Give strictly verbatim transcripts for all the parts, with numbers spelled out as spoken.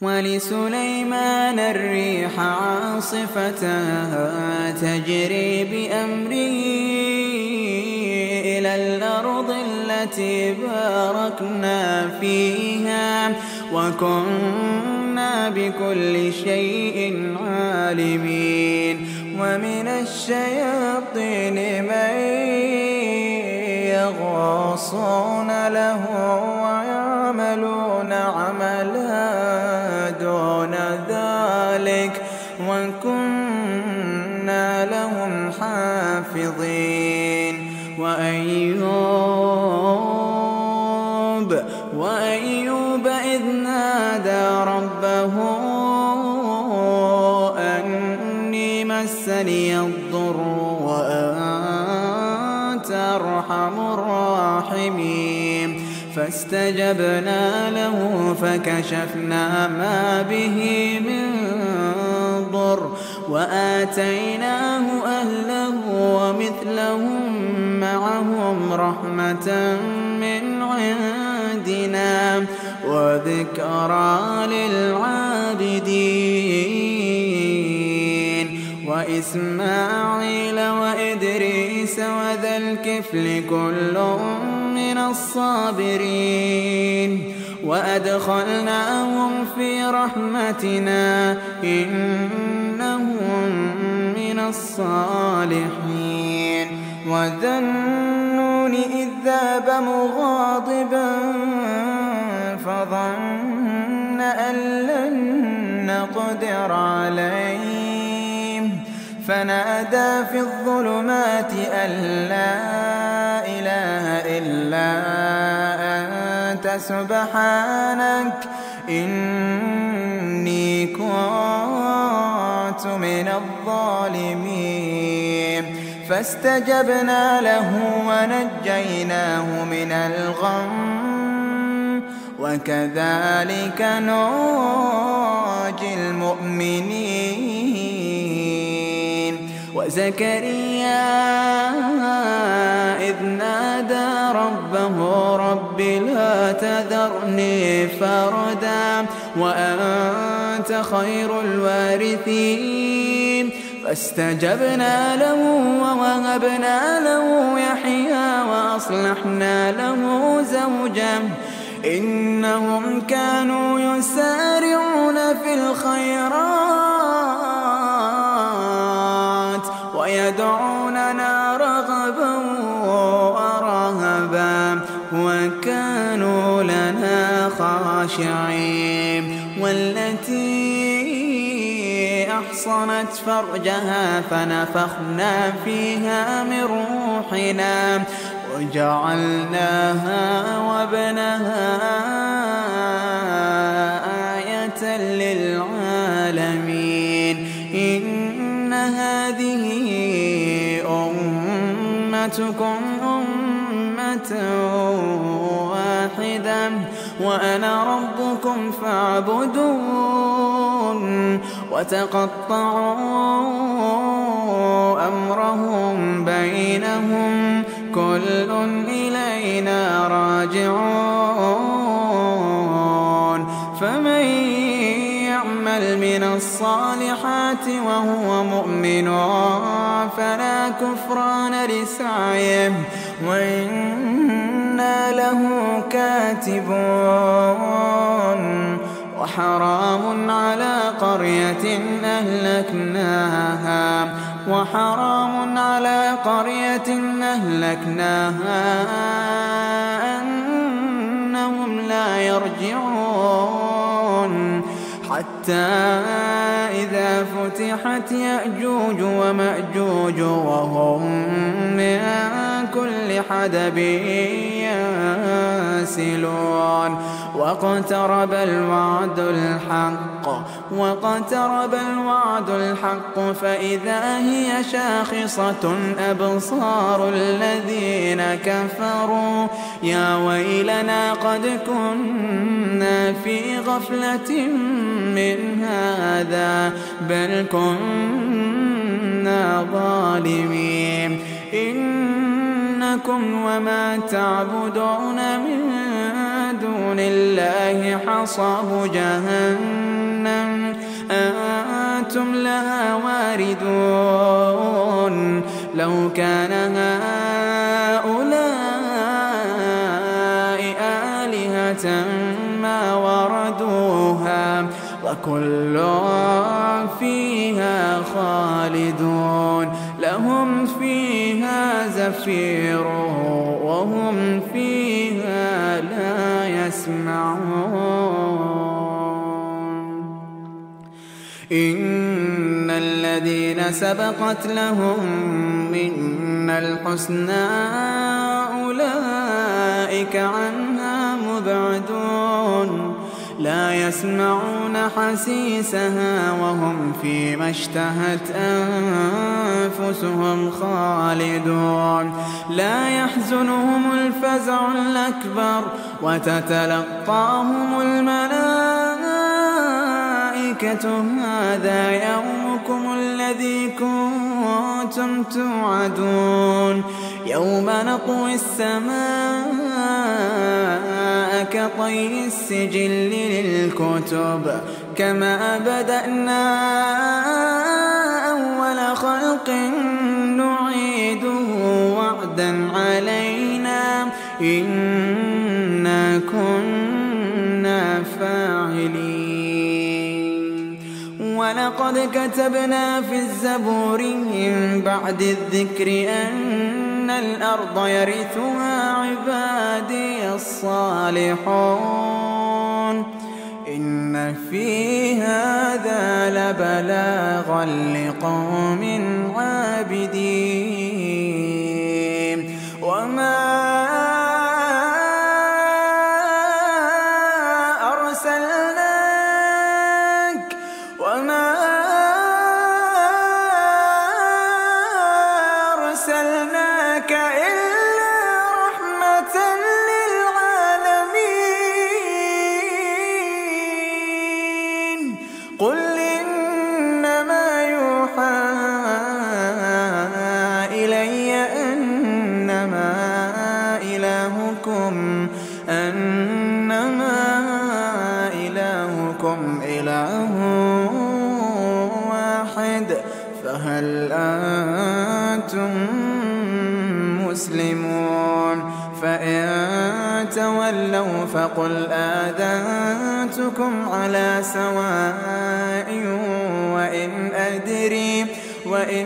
ولسليمان الريح عاصفة تجري بأمره إلى الأرض التي باركنا فيها وكنا بكل شيء عالمين. ومن الشياطين من يغوصون له ويعملون عملا دون ذلك وكنا لهم حافظين. وأيوب وأيوب إذ نادى ربه أني مسني الضر وأنت أرحم الراحمين فاستجبنا له فكشفنا ما به من ضر وآتيناه أهله ومثلهم معهم رحمة من عندنا وذكرى للعابدين. وإسماعيل وإدريس وذا الكفل كل من الصابرين وأدخلناهم في رحمتنا إنهم من الصالحين. وذا النون إذ ذهب مغاضبا فظن أن لن نقدر عليه فنادى في الظلمات أن لا إله إلا أنت سبحانك إني كنت من الظالمين. فاستجبنا له ونجيناه من الغم وكذلك ننجي المؤمنين. وزكريا إذ نادى ربه رب لا تذرني فردا وأنت خير الوارثين فاستجبنا له ووهبنا له يحيى وأصلحنا له زوجه إنهم كانوا يسارعون في الخيرات ويدعوننا رغبا ورهبا وكانوا لنا خاشعين. والتي أحصنت فرجها فنفخنا فيها من روحنا وجعلناها وابنها آية للعالمين. إن هذه أمتكم أمة واحدة وأنا ربكم فاعبدون. وتقطعوا أمرهم بينهم كل إلينا راجعون. فمن يعمل من الصالحات وهو مؤمن فلا كفران لسعيه وإنا له كاتبون. وحرام على قرية أهلكناها وحرام على قرية أهلكناها أنهم لا يرجعون حتى إذا فتحت يأجوج ومأجوج وهم من كل حدب ينسلون. واقترب الوعد الحق واقترب الوعد الحق فإذا هي شاخصة أبصار الذين كفروا يا ويلنا قد كنا في غفلة من هذا بل كنا ظالمين. إنكم وما تعبدون من دون الله حصب جهنم واردون لو كان هؤلاء آلهة ما وردوها وكل فيها خالدون لهم فيها زفير وهم فيها لا يسمعون إن الذين سبقت لهم منا الحسنى أولئك عنها مبعدون لا يسمعون حسيسها وهم فيما اشتهت أنفسهم خالدون لا يحزنهم الفزع الأكبر وتتلقاهم الملائكة هذا يومكم الذي كنتم توعدون يوم نطوي السماء كطي السجل للكتب كما بدأنا أول خلق نعيده وعدا علينا إنا كنا فاعلين ولقد كتبنا في الزبور من بعد الذكر أن الأرض يرثها عبادي الصالحون إن في هذا لبلاغا لقوم عابدين وما أرسلناك وما أرسلناك إلا رحمة للعالمين قل إنما يوحى إلي أنما إلهكم أنما إلهكم إله واحد فهل أنتم مسلمون فإن تولوا فقل آذنتكم على سواء وإن أدري وإن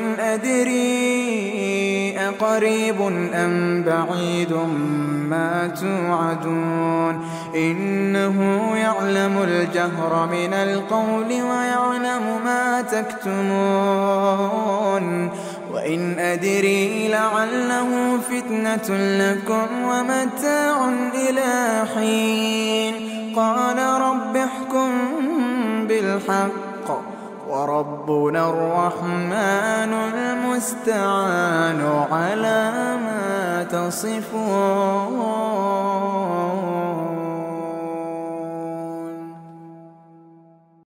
أدري أقريب أم بعيد ما توعدون إنه يعلم الجهر من القول ويعلم ما تكتمون وإن أدري لعله فتنة لكم ومتاع إلى حين قال رب احكم بالحق وربنا الرحمن المستعان على ما تصفون.